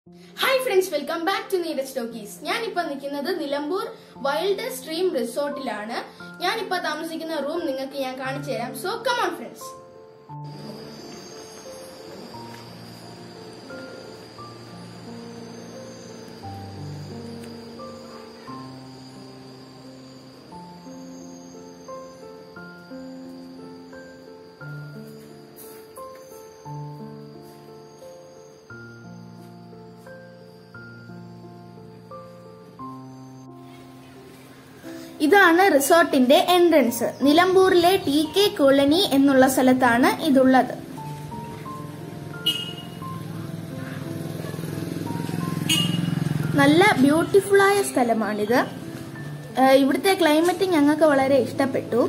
Hi friends, welcome back to Neeraj Talkies. I am in Nilambur Wildest Dream Resort. I am in a room. So come on friends. ഇതാണ് റിസോർട്ടിന്റെ entrance. നിലമ്പൂരിലെ TK colony എന്നുള്ള സ്ഥലത്താണ് ഇതുള്ളത്. നല്ല beautiful ആയ സ്ഥലമാണിത്. ഇവിടുത്തെ ക്ലൈമറ്റ് ഞങ്ങൾക്ക് വളരെ ഇഷ്ടപ്പെട്ടു.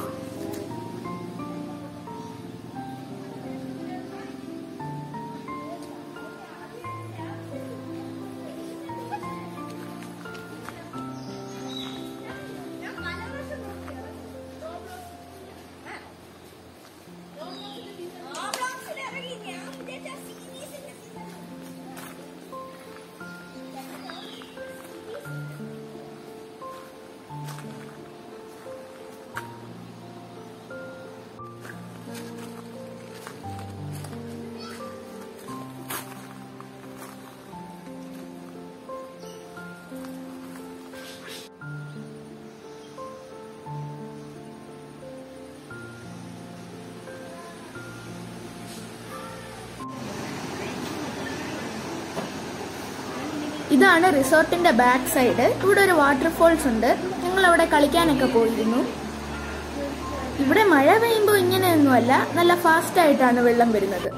ഇതാണ് റിസോർട്ടിന്റെ ബാക്ക് സൈഡ്. ഇവിടെ ഒരു വാട്ടർഫോൾസ് ഉണ്ട്. ഞങ്ങൾ അവിടെ കളിക്കാനൊക്കെ പോയിരുന്നു. ഇവിടെ മഴ പെയ്യുമ്പോൾ ഇങ്ങനെയൊന്നുമല്ല, നല്ല ഫാസ്റ്റ് ആയിട്ടാണ് വെള്ളം വരുന്നത്.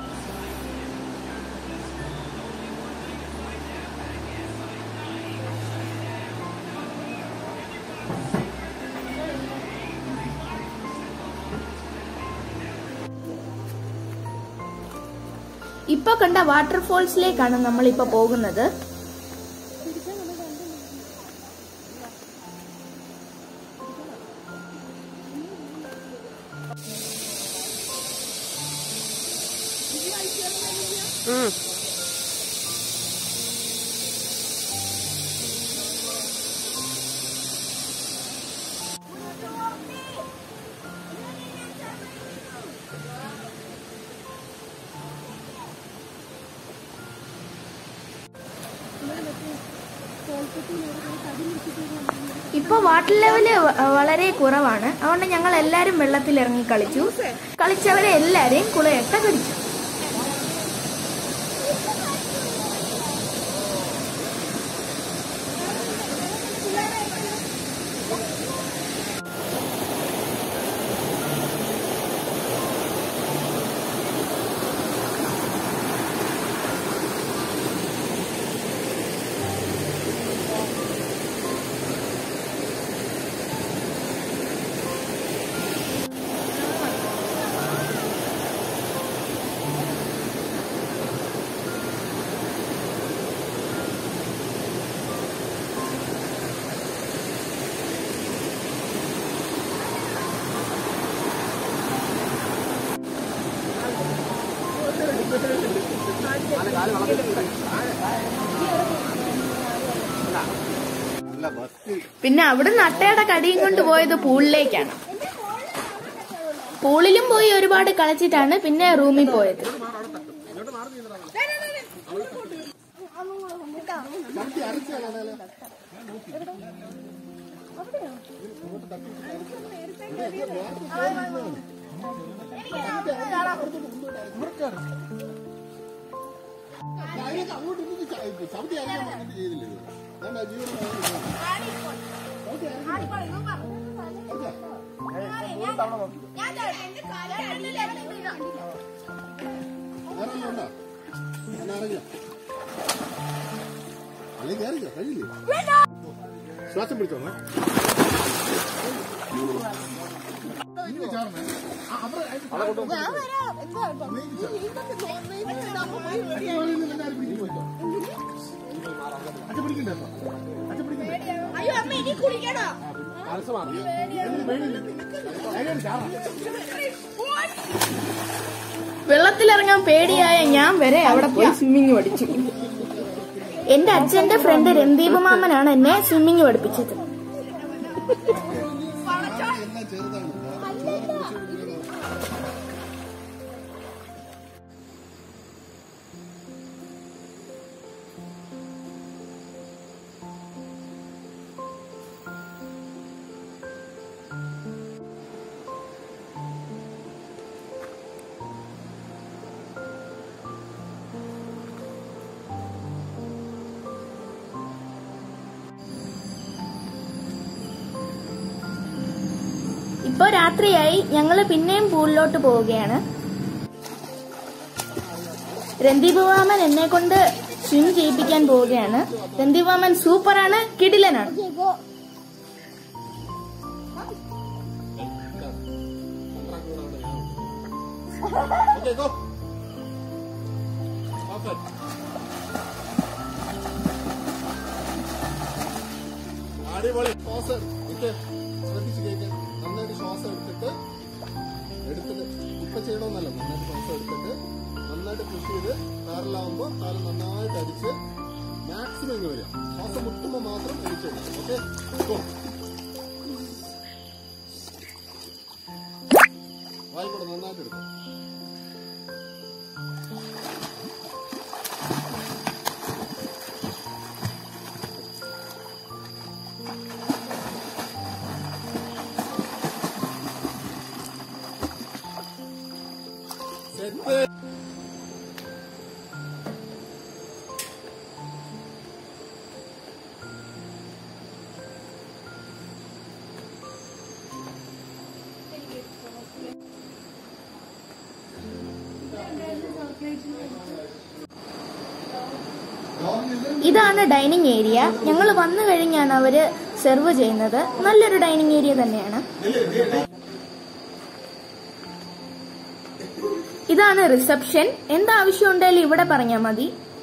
ഇപ്പൊ കണ്ട വാട്ടർഫോൾസിലേക്കാണ് നമ്മളിപ്പോ പോകുന്നത്. ഇപ്പൊ വാട്ടർ ലെവല് വളരെ കുറവാണ്. അതുകൊണ്ട് ഞങ്ങൾ എല്ലാരും വെള്ളത്തിൽ ഇറങ്ങി കളിച്ചു. കളിച്ചവരെ എല്ലാരെയും കുളയട്ട കടിച്ചു. പിന്നെ അവിടുന്ന് അട്ടയുടെ കടിയും കൊണ്ട് പോയത് പൂളിലേക്കാണ്. പൂളിലും പോയി ഒരുപാട് കളിച്ചിട്ടാണ് പിന്നെ റൂമിൽ പോയത്. ശ്വാസം പിടിച്ചോ. അയ്യോ അമ്മ ഇനി കുളിക്കണോ? വെള്ളത്തിലിറങ്ങാൻ പേടിയായ ഞാൻ വരെ അവിടെ പോയി സ്വിമ്മിങ് പഠിച്ചു. എന്റെ അച്ഛന്റെ ഫ്രണ്ട് രന്ദീപ് മാമനാണ് എന്നെ സ്വിമ്മിങ് പഠിപ്പിച്ചത്. ഇപ്പൊ രാത്രിയായി, ഞങ്ങള് പിന്നെയും പൂളിലോട്ട് പോവുകയാണ്. രന്ദീപ് മാമൻ എന്നെ കൊണ്ട് സ്വിം ചെയ്യിപ്പിക്കാൻ പോവുകയാണ്. രന്ദീപ് മാമൻ സൂപ്പറാണ്, കിടിലനാണ്. അടിപൊളി. ശ്രദ്ധിച്ചു കേൾക്കാൻ. നന്നായിട്ട് ശ്വാസം എടുത്തിട്ട് ഇപ്പൊ ചെയ്യണമെന്നല്ല, നന്നായിട്ട് ശ്വാസം എടുത്തിട്ട് നന്നായിട്ട് പുഷ് ചെയ്ത് കാറിലാവുമ്പോൾ കാല് നന്നായിട്ട് അടിച്ച് മാക്സിമം ഇങ്ങ് വരിക. ശ്വാസം മുട്ടുമ്പോൾ മാത്രം അടിച്ചെടുക്കും. ഓക്കെ, വായിക്കൂടെ നന്നായിട്ട് എടുക്കും. ഇതാണ് ഡൈനിങ് ഏരിയ. ഞങ്ങൾ വന്നു കഴിഞ്ഞാണ് അവര് സെർവ് ചെയ്യുന്നത്. നല്ലൊരു ഡൈനിങ് ഏരിയ തന്നെയാണ്. ഇതാണ് റിസപ്ഷൻ. എന്താവശ്യം ഉണ്ടെങ്കിലും ഇവിടെ പറഞ്ഞാൽ മതി.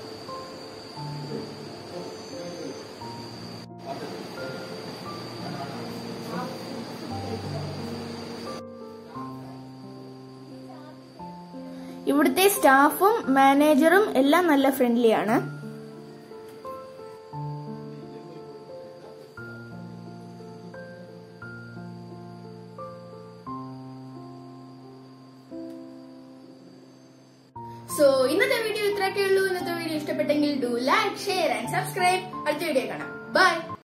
ഇവിടുത്തെ സ്റ്റാഫും മാനേജറും എല്ലാം നല്ല ഫ്രണ്ട്ലിയാണ്. സോ ഇന്നത്തെ വീഡിയോ ഇത്രയൊക്കെ ഉള്ളൂ. ഇന്നത്തെ വീഡിയോ ഇഷ്ടപ്പെട്ടെങ്കിൽ do like, share and subscribe. അടുത്ത വീഡിയോ കാണാം. ബൈ.